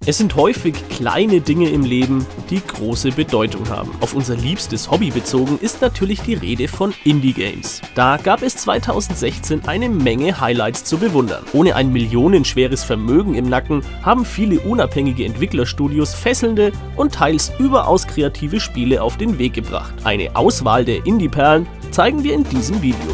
Es sind häufig kleine Dinge im Leben, die große Bedeutung haben. Auf unser liebstes Hobby bezogen ist natürlich die Rede von Indie-Games. Da gab es 2016 eine Menge Highlights zu bewundern. Ohne ein millionenschweres Vermögen im Nacken haben viele unabhängige Entwicklerstudios fesselnde und teils überaus kreative Spiele auf den Weg gebracht. Eine Auswahl der Indie-Perlen zeigen wir in diesem Video.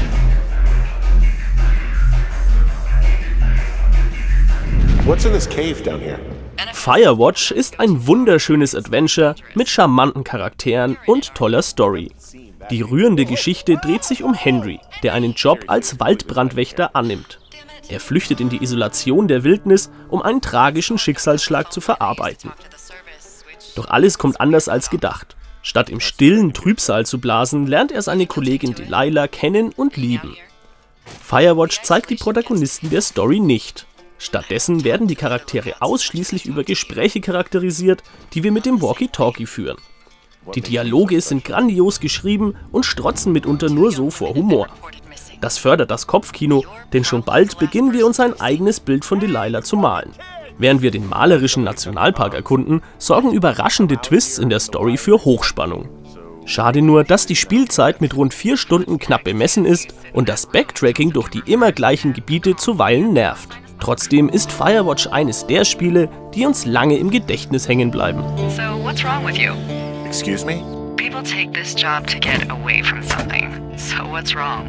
What's in this cave down here? Firewatch ist ein wunderschönes Adventure mit charmanten Charakteren und toller Story. Die rührende Geschichte dreht sich um Henry, der einen Job als Waldbrandwächter annimmt. Er flüchtet in die Isolation der Wildnis, um einen tragischen Schicksalsschlag zu verarbeiten. Doch alles kommt anders als gedacht. Statt im stillen Trübsal zu blasen, lernt er seine Kollegin Delilah kennen und lieben. Firewatch zeigt die Protagonisten der Story nicht. Stattdessen werden die Charaktere ausschließlich über Gespräche charakterisiert, die wir mit dem Walkie-Talkie führen. Die Dialoge sind grandios geschrieben und strotzen mitunter nur so vor Humor. Das fördert das Kopfkino, denn schon bald beginnen wir uns ein eigenes Bild von Delilah zu malen. Während wir den malerischen Nationalpark erkunden, sorgen überraschende Twists in der Story für Hochspannung. Schade nur, dass die Spielzeit mit rund 4 Stunden knapp bemessen ist und das Backtracking durch die immer gleichen Gebiete zuweilen nervt. Trotzdem ist Firewatch eines der Spiele, die uns lange im Gedächtnis hängen bleiben. So what's wrong with you? Excuse me? People take this job to get away from something. So what's wrong?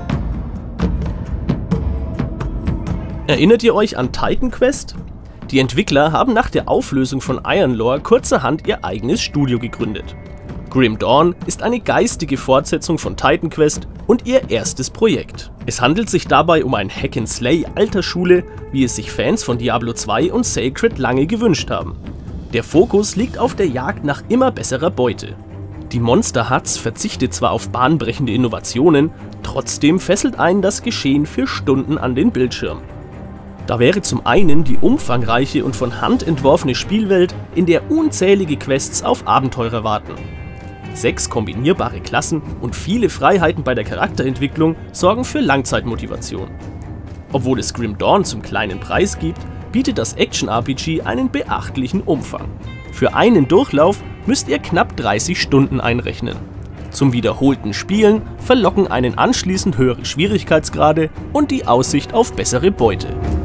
Erinnert ihr euch an Titan Quest? Die Entwickler haben nach der Auflösung von Iron Lore kurzerhand ihr eigenes Studio gegründet. Grim Dawn ist eine geistige Fortsetzung von Titan Quest und ihr erstes Projekt. Es handelt sich dabei um ein Hack-and-Slay alter Schule, wie es sich Fans von Diablo 2 und Sacred lange gewünscht haben. Der Fokus liegt auf der Jagd nach immer besserer Beute. Die Monster Huts verzichtet zwar auf bahnbrechende Innovationen, trotzdem fesselt einen das Geschehen für Stunden an den Bildschirm. Da wäre zum einen die umfangreiche und von Hand entworfene Spielwelt, in der unzählige Quests auf Abenteurer warten. 6 kombinierbare Klassen und viele Freiheiten bei der Charakterentwicklung sorgen für Langzeitmotivation. Obwohl es Grim Dawn zum kleinen Preis gibt, bietet das Action-RPG einen beachtlichen Umfang. Für einen Durchlauf müsst ihr knapp 30 Stunden einrechnen. Zum wiederholten Spielen verlocken einen anschließend höhere Schwierigkeitsgrade und die Aussicht auf bessere Beute.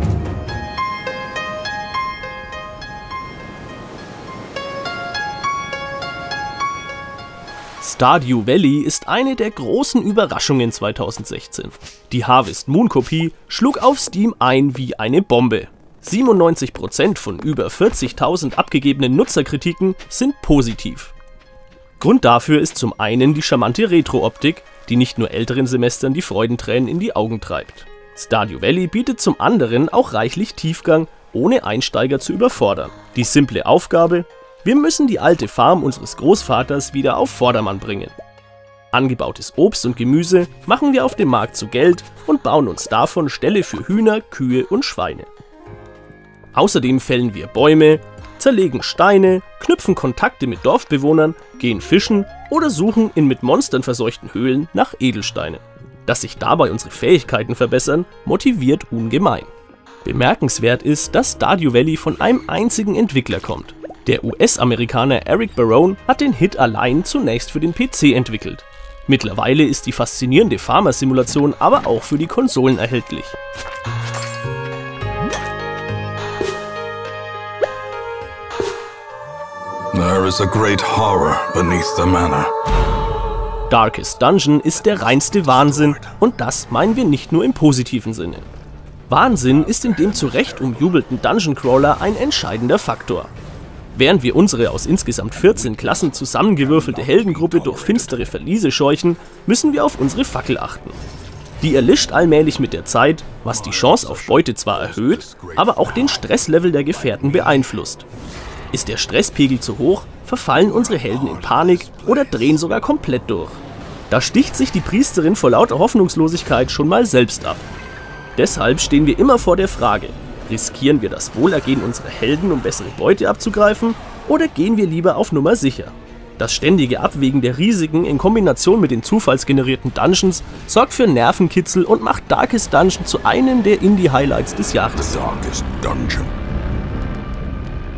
Stardew Valley ist eine der großen Überraschungen 2016. Die Harvest Moon Kopie schlug auf Steam ein wie eine Bombe. 97% von über 40.000 abgegebenen Nutzerkritiken sind positiv. Grund dafür ist zum einen die charmante Retro-Optik, die nicht nur älteren Semestern die Freudentränen in die Augen treibt. Stardew Valley bietet zum anderen auch reichlich Tiefgang, ohne Einsteiger zu überfordern. Die simple Aufgabe: wir müssen die alte Farm unseres Großvaters wieder auf Vordermann bringen. Angebautes Obst und Gemüse machen wir auf dem Markt zu Geld und bauen uns davon Ställe für Hühner, Kühe und Schweine. Außerdem fällen wir Bäume, zerlegen Steine, knüpfen Kontakte mit Dorfbewohnern, gehen fischen oder suchen in mit Monstern verseuchten Höhlen nach Edelsteinen. Dass sich dabei unsere Fähigkeiten verbessern, motiviert ungemein. Bemerkenswert ist, dass Stardew Valley von einem einzigen Entwickler kommt. Der US-Amerikaner Eric Barone hat den Hit allein zunächst für den PC entwickelt. Mittlerweile ist die faszinierende Farmer-Simulation aber auch für die Konsolen erhältlich. There is a great horror beneath the manor. Darkest Dungeon ist der reinste Wahnsinn und das meinen wir nicht nur im positiven Sinne. Wahnsinn ist in dem zu Recht umjubelten Dungeon Crawler ein entscheidender Faktor. Während wir unsere aus insgesamt 14 Klassen zusammengewürfelte Heldengruppe durch finstere Verliese scheuchen, müssen wir auf unsere Fackel achten. Die erlischt allmählich mit der Zeit, was die Chance auf Beute zwar erhöht, aber auch den Stresslevel der Gefährten beeinflusst. Ist der Stresspegel zu hoch, verfallen unsere Helden in Panik oder drehen sogar komplett durch. Da sticht sich die Priesterin vor lauter Hoffnungslosigkeit schon mal selbst ab. Deshalb stehen wir immer vor der Frage: riskieren wir das Wohlergehen unserer Helden, um bessere Beute abzugreifen, oder gehen wir lieber auf Nummer sicher? Das ständige Abwägen der Risiken in Kombination mit den zufallsgenerierten Dungeons sorgt für Nervenkitzel und macht Darkest Dungeon zu einem der Indie-Highlights des Jahres. The Darkest Dungeon.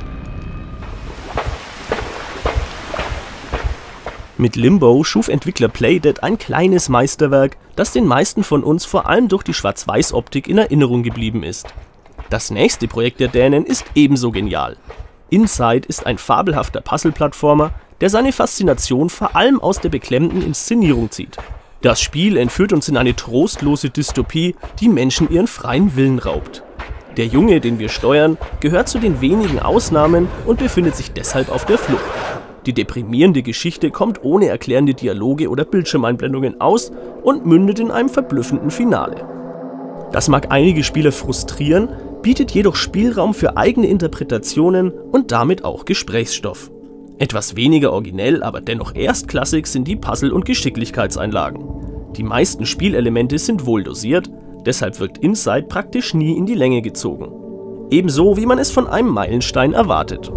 Mit Limbo schuf Entwickler Playdead ein kleines Meisterwerk, das den meisten von uns vor allem durch die Schwarz-Weiß-Optik in Erinnerung geblieben ist. Das nächste Projekt der Dänen ist ebenso genial. Inside ist ein fabelhafter Puzzle-Plattformer, der seine Faszination vor allem aus der beklemmenden Inszenierung zieht. Das Spiel entführt uns in eine trostlose Dystopie, die Menschen ihren freien Willen raubt. Der Junge, den wir steuern, gehört zu den wenigen Ausnahmen und befindet sich deshalb auf der Flucht. Die deprimierende Geschichte kommt ohne erklärende Dialoge oder Bildschirmeinblendungen aus und mündet in einem verblüffenden Finale. Das mag einige Spieler frustrieren, bietet jedoch Spielraum für eigene Interpretationen und damit auch Gesprächsstoff. Etwas weniger originell, aber dennoch erstklassig sind die Puzzle- und Geschicklichkeitseinlagen. Die meisten Spielelemente sind wohl dosiert, deshalb wirkt Inside praktisch nie in die Länge gezogen. Ebenso wie man es von einem Meilenstein erwartet.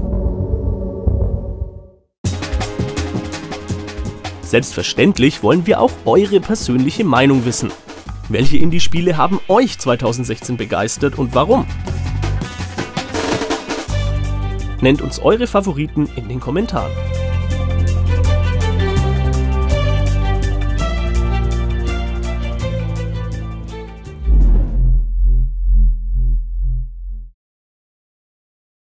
Selbstverständlich wollen wir auch eure persönliche Meinung wissen. Welche Indie-Spiele haben euch 2016 begeistert und warum? Nennt uns eure Favoriten in den Kommentaren.